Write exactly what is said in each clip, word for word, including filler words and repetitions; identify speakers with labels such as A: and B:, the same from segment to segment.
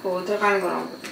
A: कोथर पानी गरम कर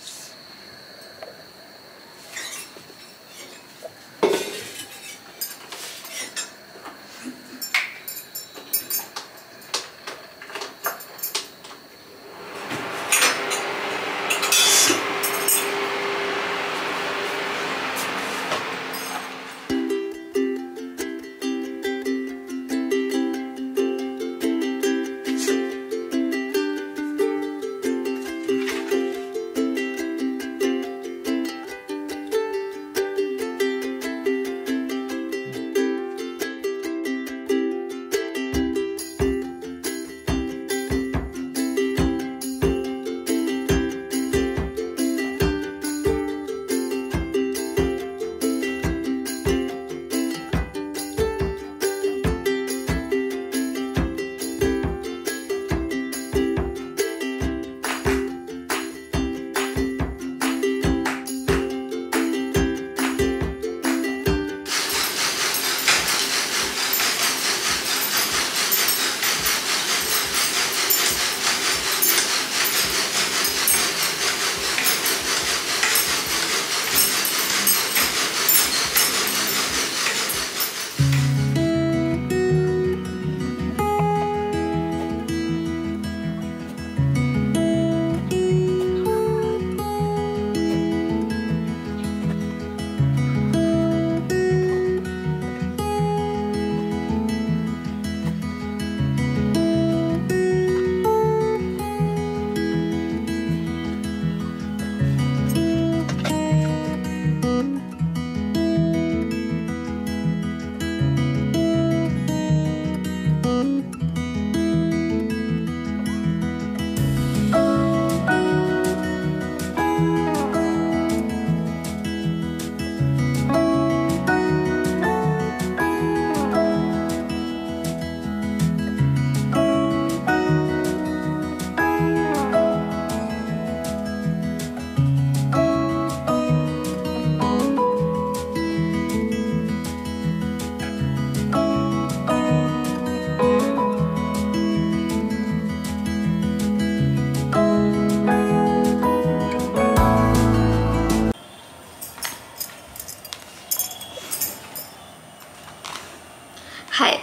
A: हाय।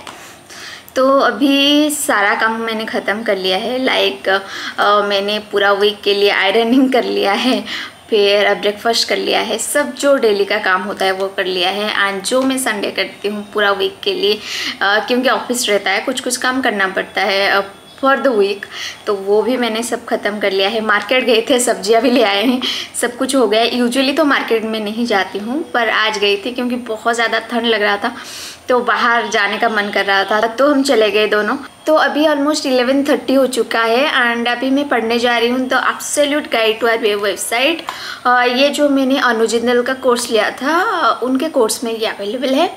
A: तो अभी सारा काम मैंने ख़त्म कर लिया है। लाइक मैंने पूरा वीक के लिए आयरनिंग कर लिया है, फिर अब ब्रेकफास्ट कर लिया है, सब जो डेली का काम होता है वो कर लिया है। एंड जो मैं संडे करती हूँ पूरा वीक के लिए, uh, क्योंकि ऑफिस रहता है, कुछ कुछ काम करना पड़ता है फॉर द वीक, तो वो भी मैंने सब ख़त्म कर लिया है। मार्केट गए थे, सब्जियां भी ले आए हैं, सब कुछ हो गया है। यूजुअली तो मार्केट में नहीं जाती हूँ, पर आज गई थी क्योंकि बहुत ज़्यादा ठंड लग रहा था, तो बाहर जाने का मन कर रहा था, तो हम चले गए दोनों। तो अभी ऑलमोस्ट इलेवन थर्टी हो चुका है एंड अभी मैं पढ़ने जा रही हूँ। तो absolute guide to our website, ये जो मैंने अनु जिंदल का कोर्स लिया था उनके कोर्स में ये अवेलेबल है।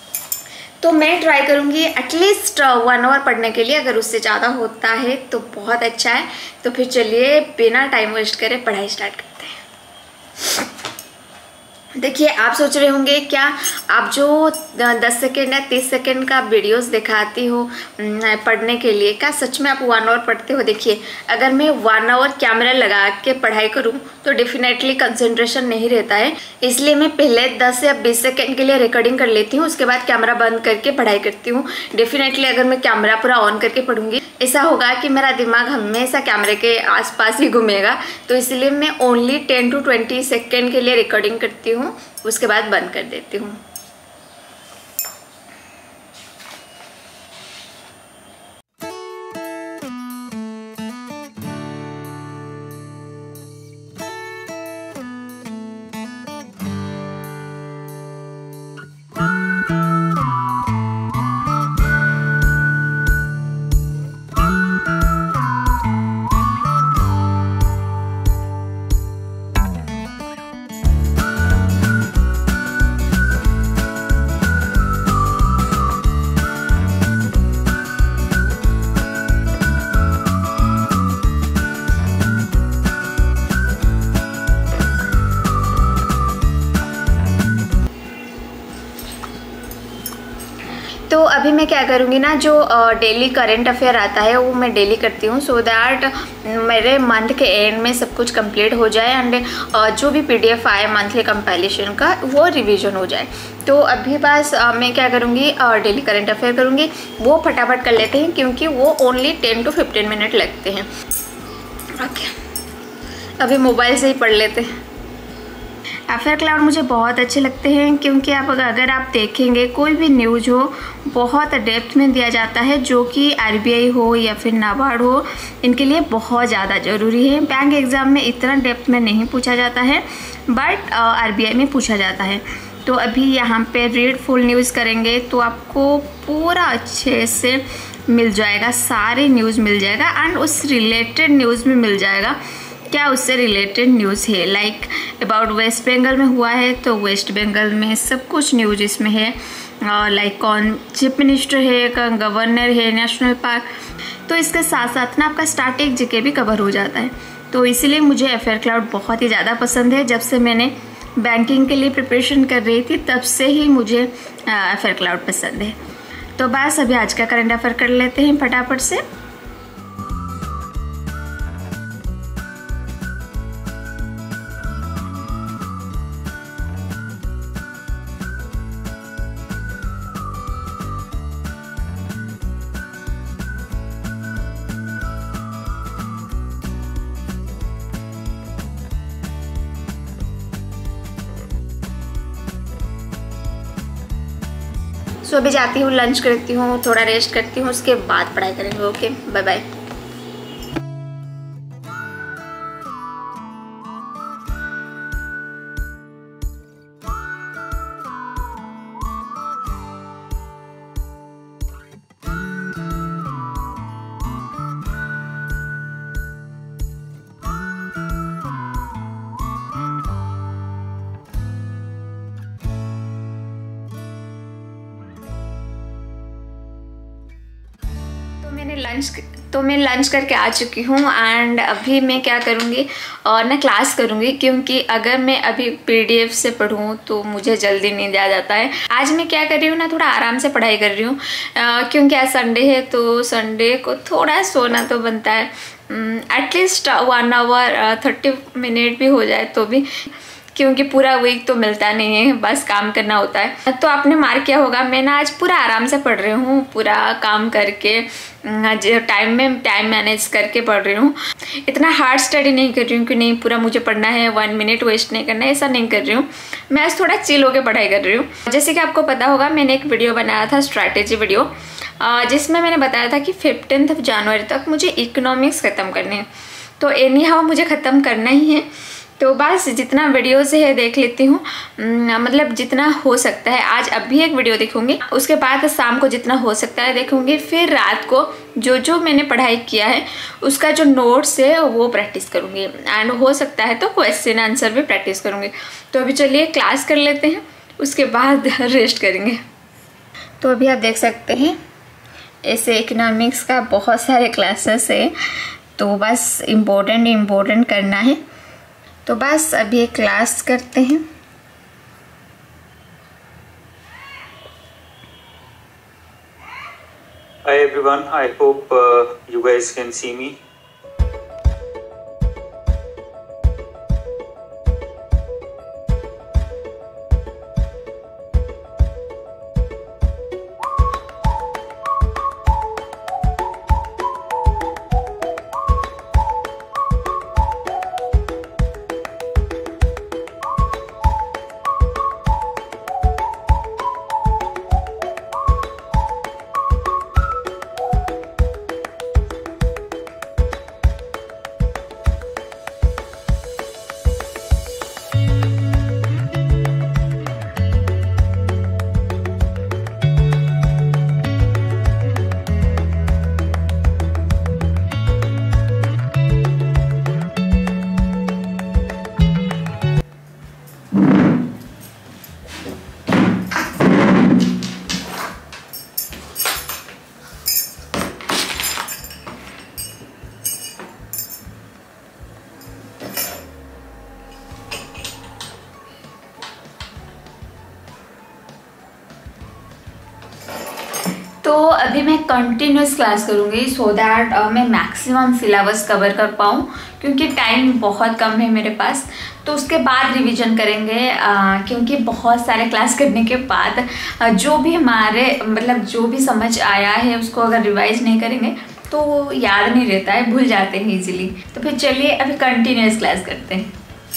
A: तो मैं ट्राई करूँगी एटलीस्ट वन आवर पढ़ने के लिए, अगर उससे ज़्यादा होता है तो बहुत अच्छा है। तो फिर चलिए बिना टाइम वेस्ट करे पढ़ाई स्टार्ट करते हैं। देखिए, आप सोच रहे होंगे क्या आप जो दस सेकेंड या तीस सेकेंड का वीडियोस दिखाती हो पढ़ने के लिए, क्या सच में आप वन आवर पढ़ते हो? देखिए, अगर मैं वन आवर कैमरा लगा के पढ़ाई करूं तो डेफिनेटली कंसंट्रेशन नहीं रहता है, इसलिए मैं पहले दस या बीस सेकेंड के लिए रिकॉर्डिंग कर लेती हूँ, उसके बाद कैमरा बंद करके पढ़ाई करती हूँ। डेफिनेटली अगर मैं कैमरा पूरा ऑन करके पढ़ूंगी, ऐसा होगा कि मेरा दिमाग हमेशा कैमरे के आसपास ही घूमेगा। तो इसलिए मैं only ten to twenty second के लिए रिकॉर्डिंग करती हूँ, उसके बाद बंद कर देती हूँ। अभी मैं क्या करूँगी ना, जो डेली करंट अफेयर आता है वो मैं डेली करती हूँ, सो दैट मेरे मंथ के एंड में सब कुछ कंप्लीट हो जाए एंड जो भी पीडीएफ आए मंथली कंपाइलेशन का वो रिवीजन हो जाए। तो अभी बस मैं क्या करूँगी, डेली करंट अफेयर करूँगी, वो फटाफट कर लेते हैं क्योंकि वो only ten to fifteen minute लगते हैं। ओके, अभी मोबाइल से ही पढ़ लेते हैं। अफेयर क्लाउड मुझे बहुत अच्छे लगते हैं क्योंकि आप अगर आप देखेंगे कोई भी न्यूज़ हो बहुत डेप्थ में दिया जाता है, जो कि आरबीआई हो या फिर नाबार्ड हो, इनके लिए बहुत ज़्यादा ज़रूरी है। बैंक एग्ज़ाम में इतना डेप्थ में नहीं पूछा जाता है, बट आरबीआई में पूछा जाता है। तो अभी यहाँ पे रीड फुल न्यूज़ करेंगे तो आपको पूरा अच्छे से मिल जाएगा, सारी न्यूज़ मिल जाएगा एंड उस रिलेटेड न्यूज़ भी मिल जाएगा, क्या उससे रिलेटेड न्यूज़ है। लाइक अबाउट वेस्ट बंगाल में हुआ है तो वेस्ट बंगाल में सब कुछ न्यूज़ इसमें है। लाइक कौन चीफ मिनिस्टर है, कौन गवर्नर है, नेशनल पार्क, तो इसके साथ साथ ना आपका स्टैटिक जीके भी कवर हो जाता है। तो इसीलिए मुझे अफेयर क्लाउड बहुत ही ज़्यादा पसंद है। जब से मैंने बैंकिंग के लिए प्रिपरेशन कर रही थी तब से ही मुझे अफेयर क्लाउड पसंद है। तो बस अभी आज का करंट अफेयर कर लेते हैं फटाफट से। सो अभी जाती हूँ, लंच करती हूँ, थोड़ा रेस्ट करती हूँ, उसके बाद पढ़ाई करेंगे। Okay, bye bye. मैंने लंच तो मैं लंच करके आ चुकी हूँ एंड अभी मैं क्या करूँगी और ना क्लास करूँगी, क्योंकि अगर मैं अभी पीडीएफ से पढूँ तो मुझे जल्दी नींद आ जाता है। आज मैं क्या कर रही हूँ ना, थोड़ा आराम से पढ़ाई कर रही हूँ क्योंकि आज संडे है, तो संडे को थोड़ा सोना तो बनता है, at least one hour thirty minute भी हो जाए तो भी, क्योंकि पूरा वीक तो मिलता नहीं है, बस काम करना होता है। तो आपने मार्क किया होगा मैं ना आज पूरा आराम से पढ़ रही हूँ, पूरा काम करके टाइम में टाइम मैनेज करके पढ़ रही हूँ। इतना हार्ड स्टडी नहीं कर रही हूँ कि नहीं पूरा मुझे पढ़ना है, वन मिनट वेस्ट नहीं करना है, ऐसा नहीं कर रही हूँ। मैं आज थोड़ा चिल होकर पढ़ाई कर रही हूँ। जैसे कि आपको पता होगा मैंने एक वीडियो बनाया था, स्ट्रैटेजी वीडियो, जिसमें मैंने बताया था कि फिफ्टींथ ऑफ जनवरी तक मुझे इकोनॉमिक्स ख़त्म करने हैं। तो एनी हाउ मुझे ख़त्म करना ही है, तो बस जितना वीडियोस है देख लेती हूँ, मतलब जितना हो सकता है। आज अभी एक वीडियो देखूंगी, उसके बाद शाम को जितना हो सकता है देखूंगी, फिर रात को जो जो मैंने पढ़ाई किया है उसका जो नोट्स है वो प्रैक्टिस करूँगी एंड हो सकता है तो क्वेश्चन आंसर भी प्रैक्टिस करूँगी। तो अभी चलिए क्लास कर लेते हैं, उसके बाद रेस्ट करेंगे। तो अभी आप देख सकते हैं ऐसे इकोनॉमिक्स का बहुत सारे क्लासेस है, तो बस इम्पोर्टेंट इम्पोर्टेंट करना है। तो बस अभी एक क्लास करते हैं।
B: Hi everyone, I hope uh, you guys can see me.
A: मैं कंटिन्यूस क्लास करूँगी सो दैट मैं मैक्सिमम सिलेबस कवर कर पाऊँ, क्योंकि टाइम बहुत कम है मेरे पास। तो उसके बाद रिवीजन करेंगे, आ, क्योंकि बहुत सारे क्लास करने के बाद आ, जो भी हमारे मतलब जो भी समझ आया है उसको अगर रिवाइज नहीं करेंगे तो वो याद नहीं रहता है, भूल जाते हैं इजीली। तो फिर चलिए अभी कंटिन्यूस क्लास करते हैं।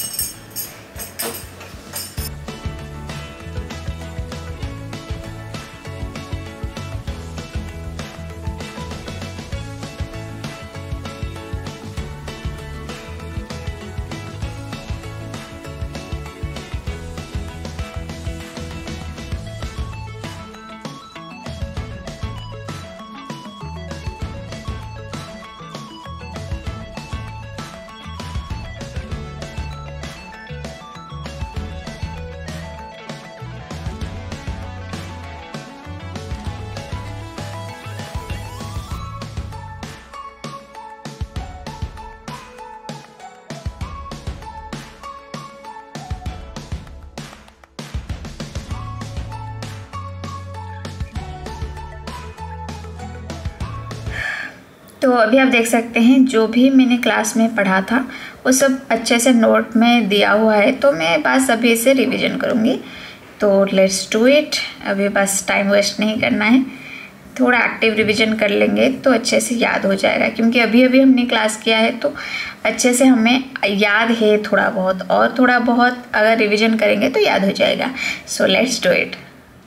A: तो अभी आप देख सकते हैं जो भी मैंने क्लास में पढ़ा था वो सब अच्छे से नोट में दिया हुआ है, तो मैं बस अभी इसे रिवीजन करूँगी। तो लेट्स डू इट। अभी बस टाइम वेस्ट नहीं करना है, थोड़ा एक्टिव रिवीजन कर लेंगे तो अच्छे से याद हो जाएगा, क्योंकि अभी अभी हमने क्लास किया है तो अच्छे से हमें याद है थोड़ा बहुत, और थोड़ा बहुत अगर रिवीजन करेंगे तो याद हो जाएगा। So let's do it.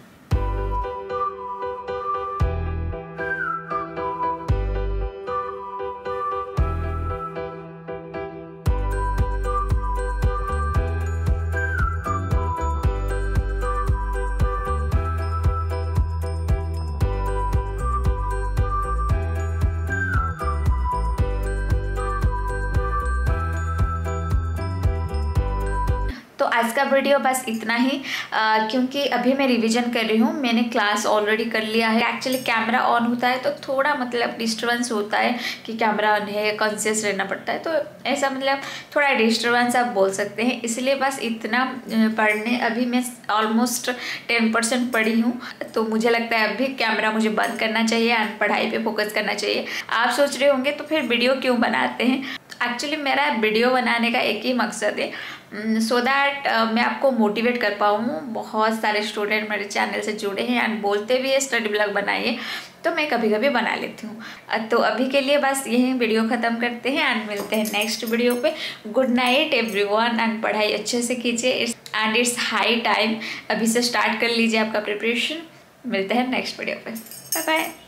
A: तो आज का वीडियो बस इतना ही, आ, क्योंकि अभी मैं रिवीजन कर रही हूँ। मैंने क्लास ऑलरेडी कर लिया है। एक्चुअली कैमरा ऑन होता है तो थोड़ा मतलब डिस्टर्बेंस होता है कि कैमरा ऑन है, कॉन्शियस रहना पड़ता है, तो ऐसा मतलब थोड़ा डिस्टर्बेंस आप बोल सकते हैं। इसलिए बस इतना पढ़ने, अभी मैं ऑलमोस्ट टेन परसेंट पढ़ी हूँ, तो मुझे लगता है अभी कैमरा मुझे बंद करना चाहिए एंड पढ़ाई पे फोकस करना चाहिए। आप सोच रहे होंगे तो फिर वीडियो क्यों बनाते हैं। एक्चुअली मेरा वीडियो बनाने का एक ही मकसद है, सो so दैट uh, मैं आपको मोटिवेट कर पाऊँ। बहुत सारे स्टूडेंट मेरे चैनल से जुड़े हैं एंड बोलते भी है स्टडी ब्लॉग बनाइए, तो मैं कभी कभी बना लेती हूँ। तो अभी के लिए बस यही वीडियो ख़त्म करते हैं एंड मिलते हैं नेक्स्ट वीडियो पे। गुड नाइट एवरीवन एंड पढ़ाई अच्छे से कीजिए एंड इट्स हाई टाइम, अभी से स्टार्ट कर लीजिए आपका प्रिपरेशन। मिलते हैं नेक्स्ट वीडियो पे। Bye bye.